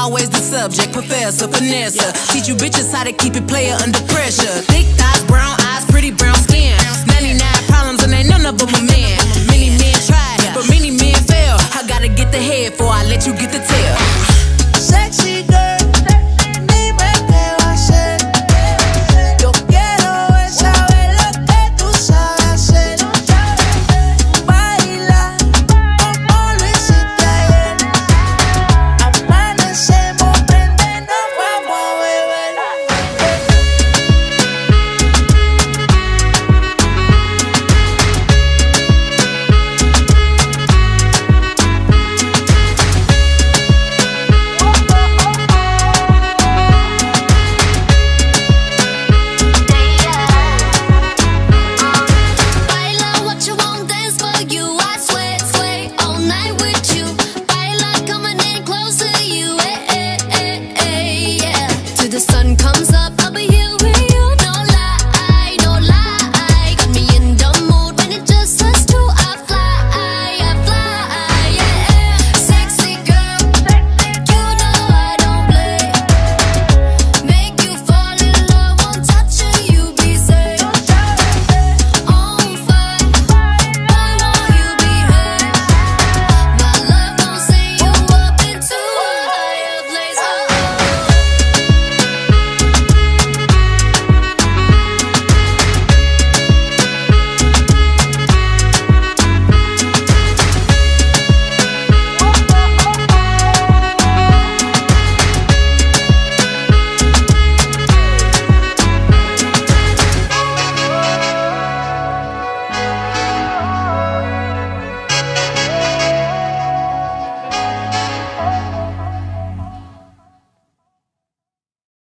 always the subject, professor, finesse. Teach you bitches how to keep it player under pressure. Thick thighs, brown eyes, pretty brown skin. 99 problems and ain't none of them a man. Many men tried, but many men fail. I gotta get the head before I let you get the tail. Sexy girl, dime qué va a hacer. Yo quiero es saber lo que tú sabes hacer. Baila como lo hiciste ayer. Amanecemos, prende, nos vamos a beber. Baila what you want, dance for you. I sweat, sway all night with you. Baila coming in close to you, yeah. Till the sun comes